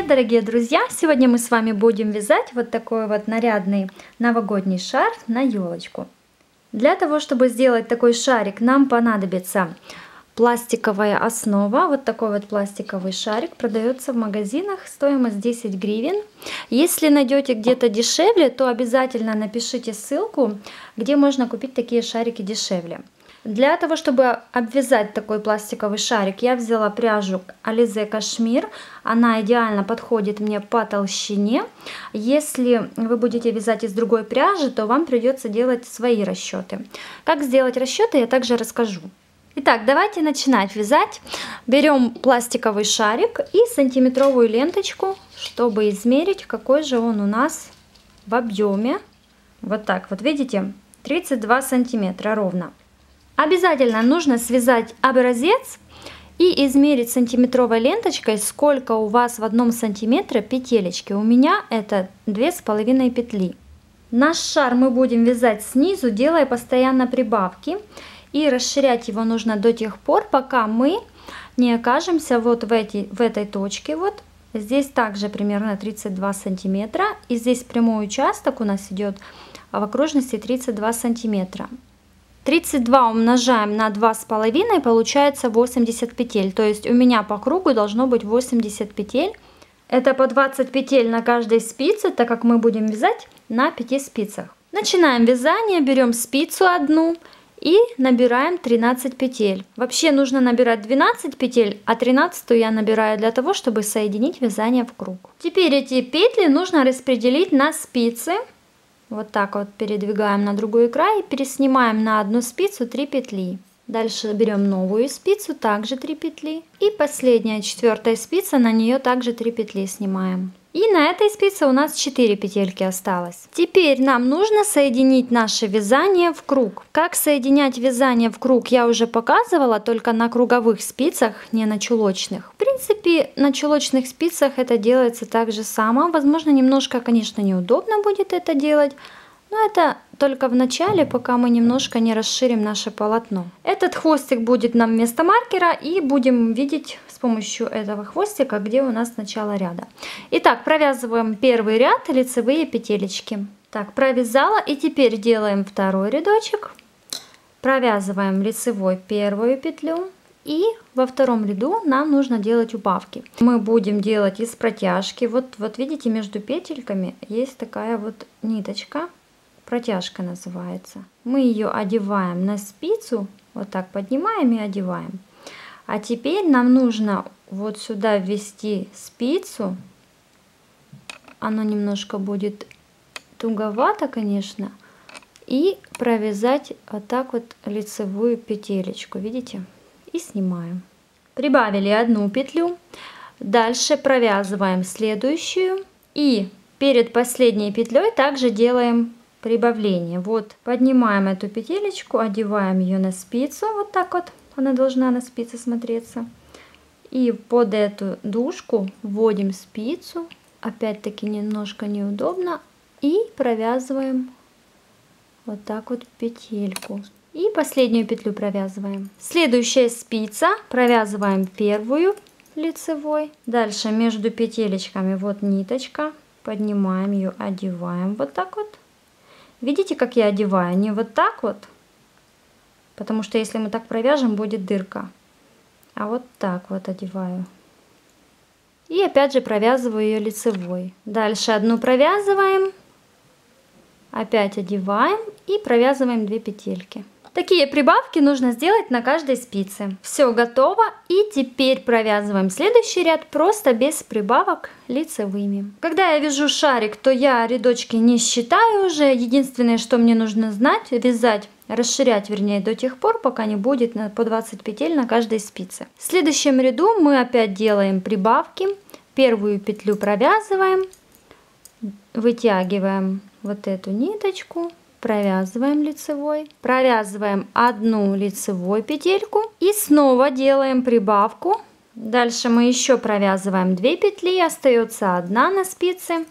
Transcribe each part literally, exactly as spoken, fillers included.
Привет, дорогие друзья! Сегодня мы с вами будем вязать вот такой вот нарядный новогодний шар на елочку. Для того, чтобы сделать такой шарик, нам понадобится пластиковая основа. Вот такой вот пластиковый шарик продается в магазинах, стоимость десять гривен. Если найдете где-то дешевле, то обязательно напишите ссылку, где можно купить такие шарики дешевле. Для того, чтобы обвязать такой пластиковый шарик, я взяла пряжу Alize Кашмир. Она идеально подходит мне по толщине. Если вы будете вязать из другой пряжи, то вам придется делать свои расчеты. Как сделать расчеты, я также расскажу. Итак, давайте начинать вязать. Берем пластиковый шарик и сантиметровую ленточку, чтобы измерить, какой же он у нас в объеме. Вот так вот, видите, тридцать два сантиметра ровно. Обязательно нужно связать образец и измерить сантиметровой ленточкой, сколько у вас в одном сантиметре петелечки. У меня это две с половиной петли. Наш шар мы будем вязать снизу, делая постоянно прибавки. И расширять его нужно до тех пор, пока мы не окажемся вот в, эти, в этой точке. Вот здесь также примерно тридцать два сантиметра. И здесь прямой участок у нас идет в окружности тридцать два сантиметра. тридцать два умножаем на два с половиной, получается восемьдесят петель. То есть у меня по кругу должно быть восемьдесят петель. Это по двадцать петель на каждой спице, так как мы будем вязать на пяти спицах. Начинаем вязание, берем спицу одну и набираем тринадцать петель. Вообще нужно набирать двенадцать петель, а тринадцатую я набираю для того, чтобы соединить вязание в круг. Теперь эти петли нужно распределить на спицы. Вот так вот передвигаем на другой край и переснимаем на одну спицу три петли. Дальше берем новую спицу, также три петли. И последняя, четвертая спица, на нее также три петли снимаем. И на этой спице у нас четыре петельки осталось. Теперь нам нужно соединить наше вязание в круг. Как соединять вязание в круг я уже показывала, только на круговых спицах, не на чулочных. В принципе, на чулочных спицах это делается так же само. Возможно, немножко, конечно, неудобно будет это делать, но это только в начале, пока мы немножко не расширим наше полотно. Этот хвостик будет нам вместо маркера, и будем видеть с помощью этого хвостика, где у нас начало ряда. Итак, провязываем первый ряд, лицевые петелечки. Так, провязала, и теперь делаем второй рядочек. Провязываем лицевой первую петлю, и во втором ряду нам нужно делать убавки. Мы будем делать из протяжки. Вот, вот видите, между петельками есть такая вот ниточка. Протяжка называется. Мы ее одеваем на спицу, вот так поднимаем и одеваем. А теперь нам нужно вот сюда ввести спицу. Оно немножко будет туговато, конечно. И провязать вот так вот лицевую петелечку, видите? И снимаем. Прибавили одну петлю. Дальше провязываем следующую. И перед последней петлей также делаем прибавление. Вот поднимаем эту петелечку, одеваем ее на спицу, вот так вот она должна на спице смотреться, и под эту дужку вводим спицу, опять-таки немножко неудобно, и провязываем вот так вот петельку, и последнюю петлю провязываем. Следующая спица, провязываем первую лицевой, дальше между петелечками вот ниточка, поднимаем ее, одеваем вот так вот. Видите, как я одеваю? Не вот так вот, потому что если мы так провяжем, будет дырка. А вот так вот одеваю. И опять же провязываю ее лицевой. Дальше одну провязываем, опять одеваем и провязываем две петельки. Такие прибавки нужно сделать на каждой спице. Все готово. И теперь провязываем следующий ряд просто без прибавок лицевыми. Когда я вяжу шарик, то я рядочки не считаю уже. Единственное, что мне нужно знать, вязать, расширять, вернее, до тех пор, пока не будет по двадцать петель на каждой спице. В следующем ряду мы опять делаем прибавки. Первую петлю провязываем, вытягиваем вот эту ниточку. Провязываем лицевой, провязываем одну лицевой петельку и снова делаем прибавку. Дальше мы еще провязываем две петли, остается одна на спице,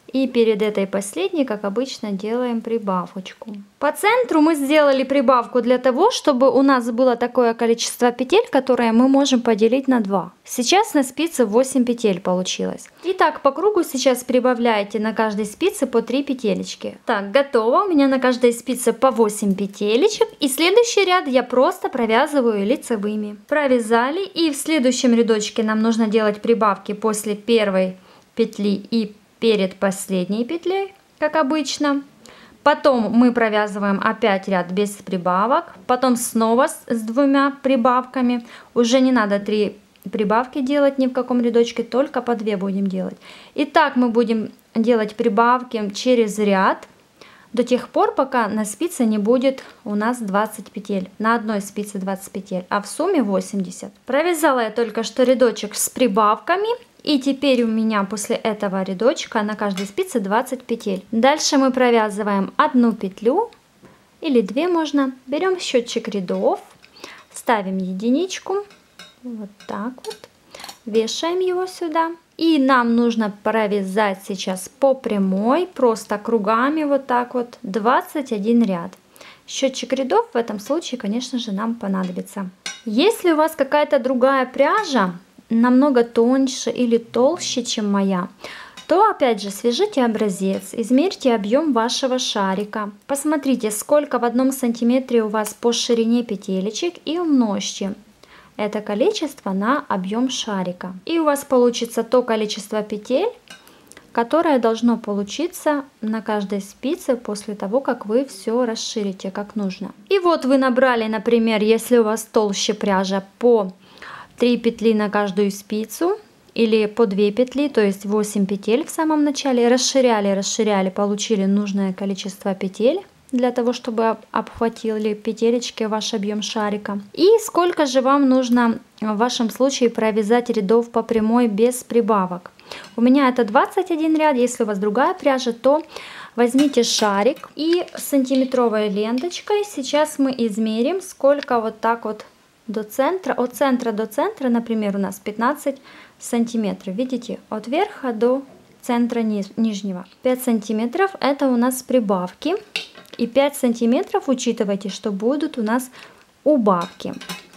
И перед этой последней, как обычно, делаем прибавочку. По центру мы сделали прибавку для того, чтобы у нас было такое количество петель, которое мы можем поделить на два. Сейчас на спице восемь петель получилось. Итак, по кругу сейчас прибавляете на каждой спице по три петелечки. Так, готово. У меня на каждой спице по восемь петелечек. И следующий ряд я просто провязываю лицевыми. Провязали. И в следующем рядочке нам нужно делать прибавки после первой петли и перед последней петлей, как обычно. Потом мы провязываем опять ряд без прибавок. Потом снова с, с двумя прибавками. Уже не надо три прибавки делать ни в каком рядочке, только по две будем делать. И так мы будем делать прибавки через ряд до тех пор, пока на спице не будет у нас двадцать петель. На одной спице двадцать петель, а в сумме восемьдесят. Провязала я только что рядочек с прибавками. И теперь у меня после этого рядочка на каждой спице двадцать петель. Дальше мы провязываем одну петлю или две можно. Берем счетчик рядов, ставим единичку, вот так вот, вешаем его сюда. И нам нужно провязать сейчас по прямой, просто кругами вот так вот, двадцать один ряд. Счетчик рядов в этом случае, конечно же, нам понадобится. Если у вас какая-то другая пряжа, намного тоньше или толще, чем моя, то опять же свяжите образец, измерьте объем вашего шарика, посмотрите, сколько в одном сантиметре у вас по ширине петелечек и умножьте это количество на объем шарика. И у вас получится то количество петель, которое должно получиться на каждой спице после того, как вы все расширите как нужно. И вот вы набрали, например, если у вас толще пряжа, по три петли на каждую спицу или по две петли, то есть восемь петель в самом начале, расширяли, расширяли, получили нужное количество петель для того, чтобы обхватили петелечки ваш объем шарика. И сколько же вам нужно в вашем случае провязать рядов по прямой без прибавок? У меня это двадцать один ряд. Если у вас другая пряжа, то возьмите шарик и сантиметровой ленточкой сейчас мы измерим, сколько вот так вот до центра, от центра до центра, например, у нас пятнадцать сантиметров. Видите, от верха до центра нижнего. пять сантиметров это у нас прибавки. И пять сантиметров учитывайте, что будут у нас убавки.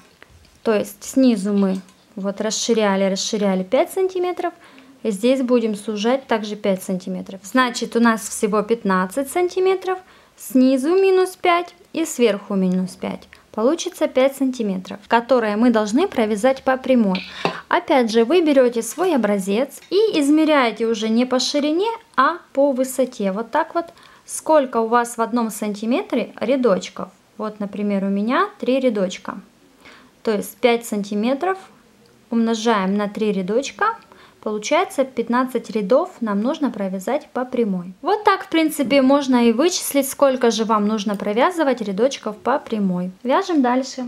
То есть снизу мы вот расширяли, расширяли пять сантиметров. И здесь будем сужать также пять сантиметров. Значит, у нас всего пятнадцать сантиметров. Снизу минус пять и сверху минус пять. Получится пять сантиметров, которые мы должны провязать по прямой. Опять же, вы берете свой образец и измеряете уже не по ширине, а по высоте. Вот так вот, сколько у вас в одном сантиметре рядочков. Вот, например, у меня три рядочка. То есть пять сантиметров умножаем на три рядочка. Получается пятнадцать рядов нам нужно провязать по прямой. Вот так, в принципе, можно и вычислить, сколько же вам нужно провязывать рядочков по прямой. Вяжем дальше.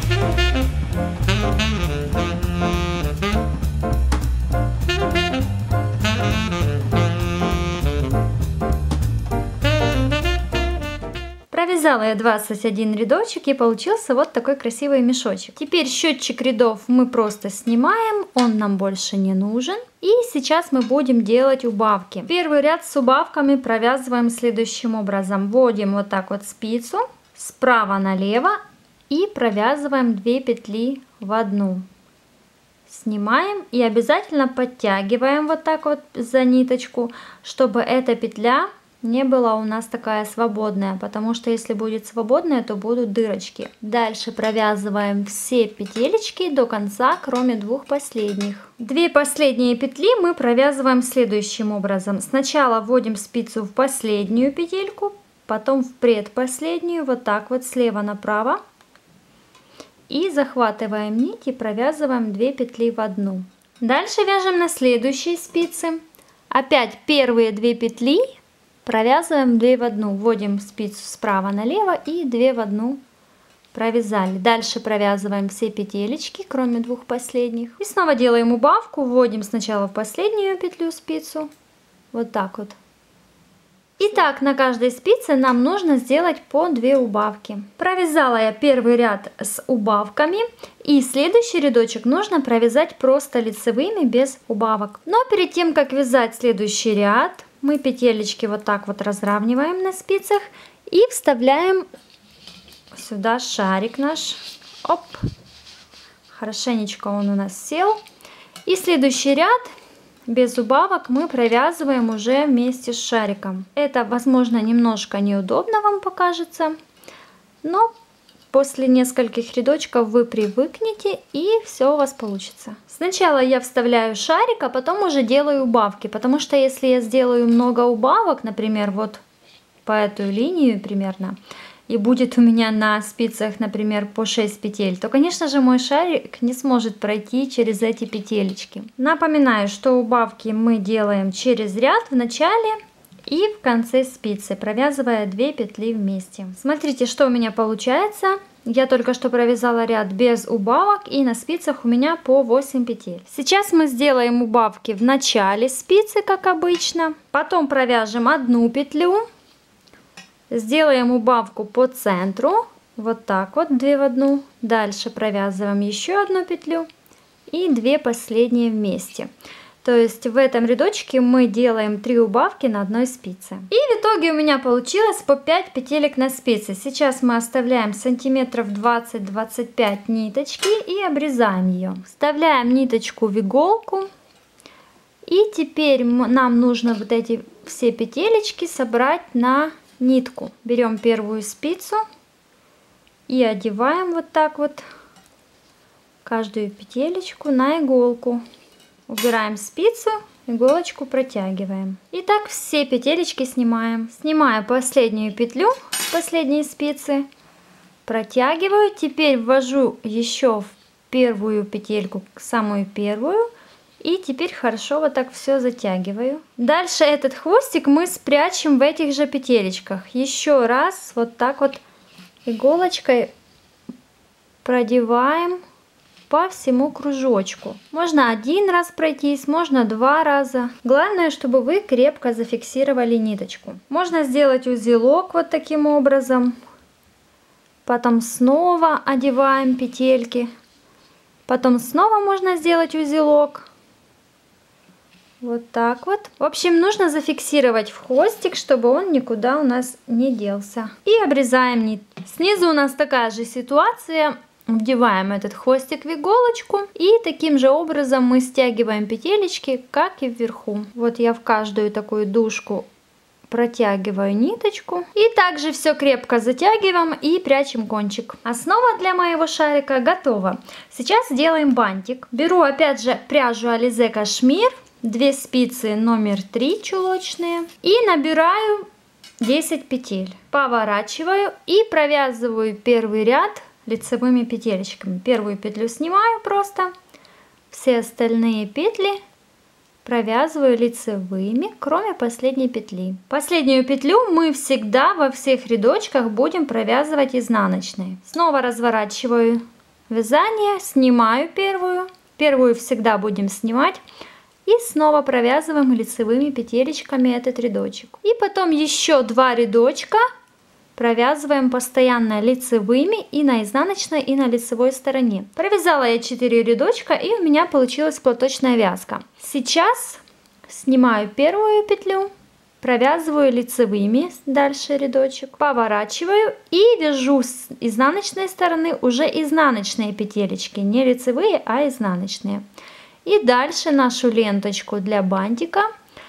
Провязала я двадцать один рядочек и получился вот такой красивый мешочек. Теперь счетчик рядов мы просто снимаем, он нам больше не нужен. И сейчас мы будем делать убавки. Первый ряд с убавками провязываем следующим образом. Вводим вот так вот спицу справа налево и провязываем две петли в одну. Снимаем и обязательно подтягиваем вот так вот за ниточку, чтобы эта петля не была у нас такая свободная, потому что если будет свободная, то будут дырочки. Дальше провязываем все петелечки до конца, кроме двух последних. Две последние петли мы провязываем следующим образом. Сначала вводим спицу в последнюю петельку, потом в предпоследнюю, вот так вот слева направо. И захватываем нить и провязываем две петли в одну. Дальше вяжем на следующей спице. Опять первые две петли провязываем две в одну, вводим спицу справа налево и две в одну провязали. Дальше провязываем все петелечки, кроме двух последних. И снова делаем убавку, вводим сначала в последнюю петлю спицу, вот так вот. Итак, на каждой спице нам нужно сделать по две убавки. Провязала я первый ряд с убавками, и следующий рядочек нужно провязать просто лицевыми без убавок. Но перед тем, как вязать следующий ряд, Мы петелечки вот так вот разравниваем на спицах и вставляем сюда шарик наш. Оп! Хорошенечко он у нас сел. И следующий ряд без убавок мы провязываем уже вместе с шариком. Это, возможно, немножко неудобно вам покажется, но после нескольких рядочков вы привыкнете и все у вас получится. Сначала я вставляю шарик, а потом уже делаю убавки, потому что если я сделаю много убавок, например, вот по эту линию примерно, и будет у меня на спицах, например, по шесть петель, то, конечно же, мой шарик не сможет пройти через эти петелечки. Напоминаю, что убавки мы делаем через ряд в начале и в конце спицы, провязывая две петли вместе. Смотрите, что у меня получается. Я только что провязала ряд без убавок, и на спицах у меня по восемь петель. Сейчас мы сделаем убавки в начале спицы, как обычно. Потом провяжем одну петлю. Сделаем убавку по центру, вот так вот, две в одну. Дальше провязываем еще одну петлю и две последние вместе. То есть в этом рядочке мы делаем три убавки на одной спице. И в итоге у меня получилось по пять петелек на спице. Сейчас мы оставляем сантиметров двадцать-двадцать пять ниточки и обрезаем ее. Вставляем ниточку в иголку. И теперь нам нужно вот эти все петелечки собрать на нитку. Берем первую спицу и одеваем вот так вот каждую петелечку на иголку. Убираем спицу, иголочку протягиваем. И так все петелечки снимаем. Снимаю последнюю петлю с последней спицы, протягиваю. Теперь ввожу еще в первую петельку, самую первую. И теперь хорошо вот так все затягиваю. Дальше этот хвостик мы спрячем в этих же петелечках. Еще раз вот так вот иголочкой продеваем по всему кружочку. Можно один раз пройтись, можно два раза. Главное, чтобы вы крепко зафиксировали ниточку. Можно сделать узелок вот таким образом. Потом снова одеваем петельки. Потом снова можно сделать узелок. Вот так вот. В общем, нужно зафиксировать в хвостик, чтобы он никуда у нас не делся. И обрезаем нить. Снизу у нас такая же ситуация. Вдеваем этот хвостик в иголочку. И таким же образом мы стягиваем петелечки, как и вверху. Вот я в каждую такую дужку протягиваю ниточку. И также все крепко затягиваем и прячем кончик. Основа для моего шарика готова. Сейчас делаем бантик. Беру опять же пряжу Alize Кашмир. Две спицы номер три чулочные и набираю десять петель. Поворачиваю и провязываю первый ряд лицевыми петелечками. Первую петлю снимаю просто, все остальные петли провязываю лицевыми, кроме последней петли. Последнюю петлю мы всегда во всех рядочках будем провязывать изнаночной. Снова разворачиваю вязание, снимаю первую. Первую всегда будем снимать. И снова провязываем лицевыми петелечками этот рядочек. И потом еще два рядочка провязываем постоянно лицевыми и на изнаночной, и на лицевой стороне. Провязала я четыре рядочка, и у меня получилась платочная вязка. Сейчас снимаю первую петлю, провязываю лицевыми дальше рядочек, поворачиваю и вяжу с изнаночной стороны уже изнаночные петелечки, не лицевые, а изнаночные. И дальше нашу ленточку для бантика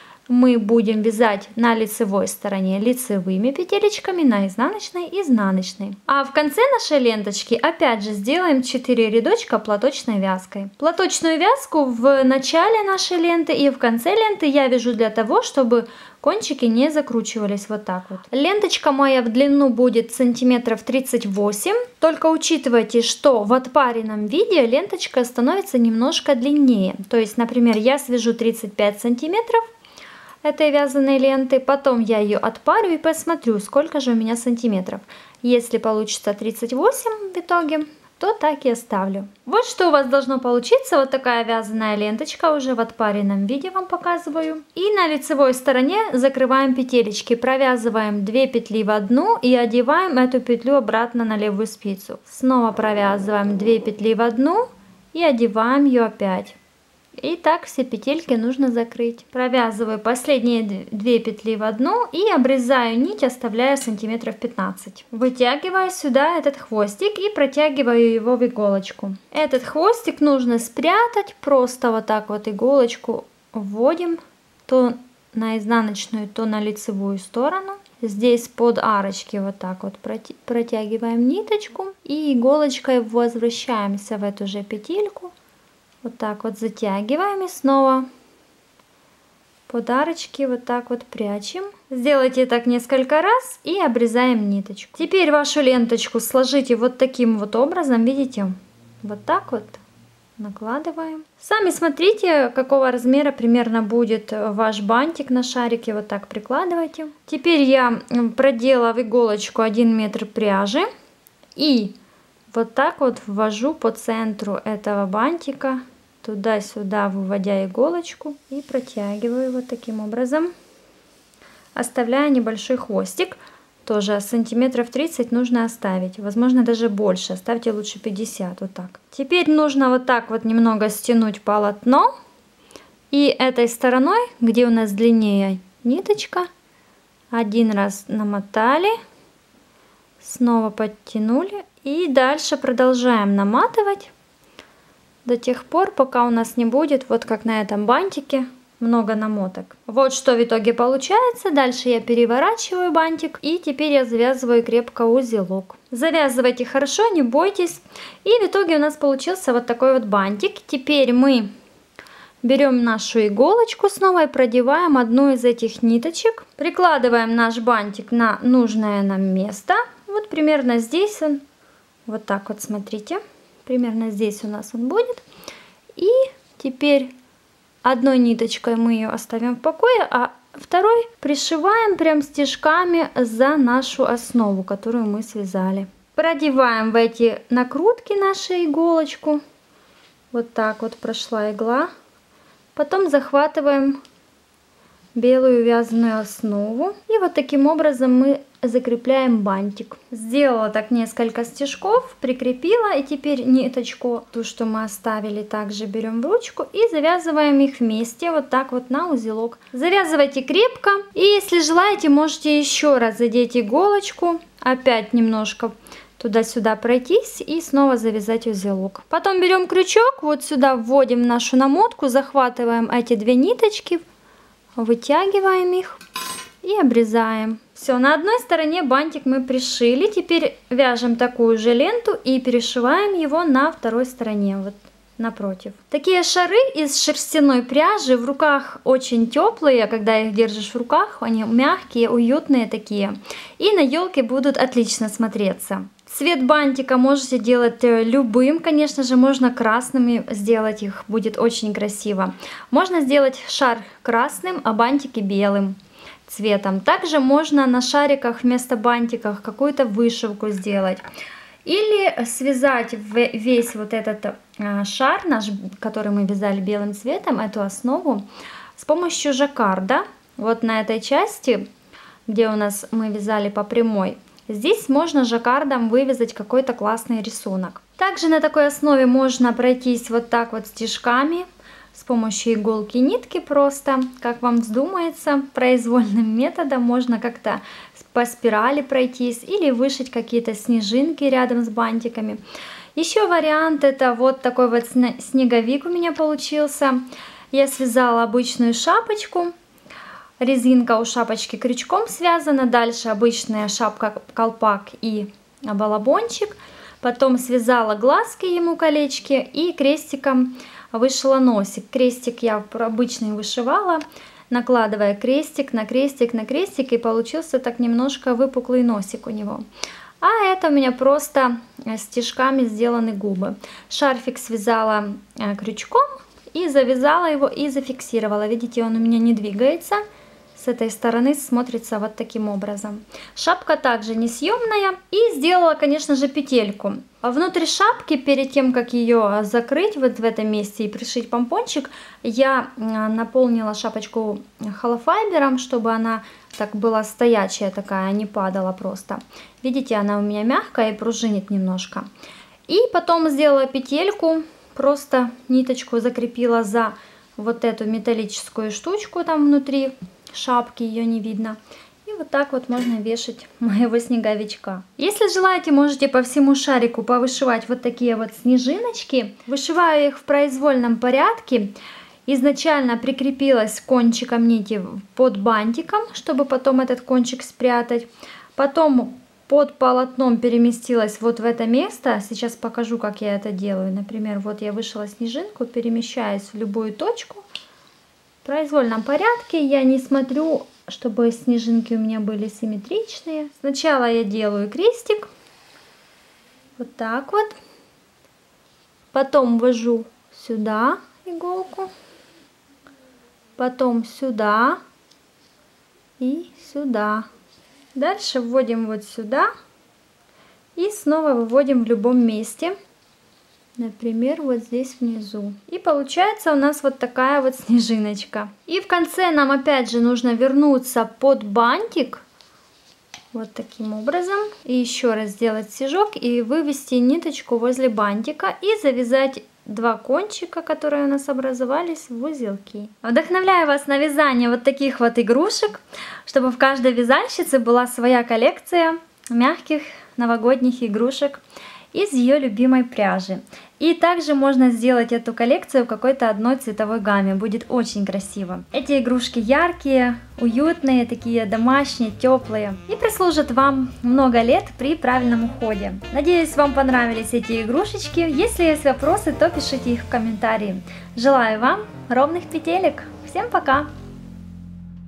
мы будем вязать на лицевой стороне лицевыми петелечками, на изнаночной изнаночной. А в конце нашей ленточки опять же сделаем четыре рядочка платочной вязкой. Платочную вязку в начале нашей ленты и в конце ленты я вяжу для того, чтобы кончики не закручивались вот так вот. Ленточка моя в длину будет сантиметров тридцать восемь. Только учитывайте, что в отпаренном виде ленточка становится немножко длиннее. То есть, например, я свяжу тридцать пять сантиметров этой вязаной ленты, потом я ее отпарю и посмотрю, сколько же у меня сантиметров. Если получится тридцать восемь в итоге, то так и оставлю. Вот что у вас должно получиться. Вот такая вязаная ленточка уже в отпаренном виде вам показываю. И на лицевой стороне закрываем петелечки, провязываем две петли в одну и одеваем эту петлю обратно на левую спицу. Снова провязываем две петли в одну и одеваем ее опять. И так все петельки нужно закрыть. Провязываю последние две петли в одну и обрезаю нить, оставляя сантиметров пятнадцать. Вытягиваю сюда этот хвостик и протягиваю его в иголочку. Этот хвостик нужно спрятать, просто вот так вот иголочку вводим то на изнаночную, то на лицевую сторону. Здесь под арочки вот так вот протягиваем ниточку и иголочкой возвращаемся в эту же петельку. Вот так вот затягиваем и снова под арочки вот так вот прячем. Сделайте так несколько раз и обрезаем ниточку. Теперь вашу ленточку сложите вот таким вот образом, видите? Вот так вот накладываем. Сами смотрите, какого размера примерно будет ваш бантик на шарике. Вот так прикладывайте. Теперь я продела в иголочку один метр пряжи и вот так вот ввожу по центру этого бантика, туда-сюда выводя иголочку и протягиваю вот таким образом, оставляя небольшой хвостик. Тоже сантиметров тридцать нужно оставить, возможно даже больше, оставьте лучше пятьдесят, вот так. Теперь нужно вот так вот немного стянуть полотно и этой стороной, где у нас длиннее ниточка, один раз намотали, снова подтянули и дальше продолжаем наматывать до тех пор, пока у нас не будет, вот как на этом бантике, много намоток. Вот что в итоге получается. Дальше я переворачиваю бантик и теперь я завязываю крепко узелок. Завязывайте хорошо, не бойтесь. И в итоге у нас получился вот такой вот бантик. Теперь мы берем нашу иголочку снова и продеваем одну из этих ниточек. Прикладываем наш бантик на нужное нам место. Вот примерно здесь он. Вот так вот смотрите. Примерно здесь у нас он будет. И теперь одной ниточкой мы ее оставим в покое, а второй пришиваем прям стежками за нашу основу, которую мы связали. Продеваем в эти накрутки нашу иголочку. Вот так вот прошла игла. Потом захватываем белую вязаную основу. И вот таким образом мы закрепляем бантик. Сделала так несколько стежков, прикрепила, и теперь ниточку, ту, что мы оставили, также берем в ручку и завязываем их вместе, вот так вот на узелок. Завязывайте крепко, и если желаете, можете еще раз задеть иголочку, опять немножко туда-сюда пройтись и снова завязать узелок. Потом берем крючок, вот сюда вводим нашу намотку, захватываем эти две ниточки, вытягиваем их и обрезаем. Все, на одной стороне бантик мы пришили, теперь вяжем такую же ленту и перешиваем его на второй стороне, вот напротив. Такие шары из шерстяной пряжи в руках очень теплые, когда их держишь в руках, они мягкие, уютные такие, и на елке будут отлично смотреться. Цвет бантика можете делать любым, конечно же, можно красными сделать их, будет очень красиво. Можно сделать шар красным, а бантики белым цветом. Также можно на шариках вместо бантиков какую-то вышивку сделать. Или связать весь вот этот шар, наш, который мы вязали белым цветом, эту основу, с помощью жаккарда. Вот на этой части, где у нас мы вязали по прямой, здесь можно жаккардом вывязать какой-то классный рисунок. Также на такой основе можно пройтись вот так вот стежками, с помощью иголки и нитки просто, как вам вздумается, произвольным методом. Можно как-то по спирали пройтись или вышить какие-то снежинки рядом с бантиками. Еще вариант — это вот такой вот снеговик у меня получился. Я связала обычную шапочку, резинка у шапочки крючком связана, дальше обычная шапка-колпак и балабончик. Потом связала глазки ему, колечки, и крестиком вышила носик. Крестик я обычный вышивала, накладывая крестик на крестик на крестик, и получился так немножко выпуклый носик у него. А это у меня просто стежками сделаны губы. Шарфик связала крючком и завязала его и зафиксировала. Видите, он у меня не двигается. С этой стороны смотрится вот таким образом. Шапка также несъемная. И сделала, конечно же, петельку. Внутри шапки, перед тем, как ее закрыть вот в этом месте и пришить помпончик, я наполнила шапочку холофайбером, чтобы она так была стоячая такая, не падала просто. Видите, она у меня мягкая и пружинит немножко. И потом сделала петельку просто ниточку закрепила за вот эту металлическую штучку там внутри шапки, ее не видно. И вот так вот можно вешать моего снеговичка. Если желаете, можете по всему шарику повышивать вот такие вот снежиночки. Вышиваю их в произвольном порядке. Изначально прикрепилась кончиком нити под бантиком, чтобы потом этот кончик спрятать. Потом под полотном переместилась вот в это место. Сейчас покажу, как я это делаю. Например, вот я вышила снежинку, перемещаюсь в любую точку. В произвольном порядке я не смотрю, чтобы снежинки у меня были симметричные. Сначала я делаю крестик. Вот так вот. Потом ввожу сюда иголку. Потом сюда и сюда. Дальше вводим вот сюда. И снова выводим в любом месте. Например, вот здесь внизу. И получается у нас вот такая вот снежиночка. И в конце нам опять же нужно вернуться под бантик. Вот таким образом. И еще раз сделать стежок и вывести ниточку возле бантика. И завязать два кончика, которые у нас образовались, в узелки. Вдохновляю вас на вязание вот таких вот игрушек, чтобы в каждой вязальщице была своя коллекция мягких новогодних игрушек из ее любимой пряжи. И также можно сделать эту коллекцию в какой-то одной цветовой гамме. Будет очень красиво. Эти игрушки яркие, уютные, такие домашние, теплые. И прислужат вам много лет при правильном уходе. Надеюсь, вам понравились эти игрушечки. Если есть вопросы, то пишите их в комментарии. Желаю вам ровных петелек. Всем пока!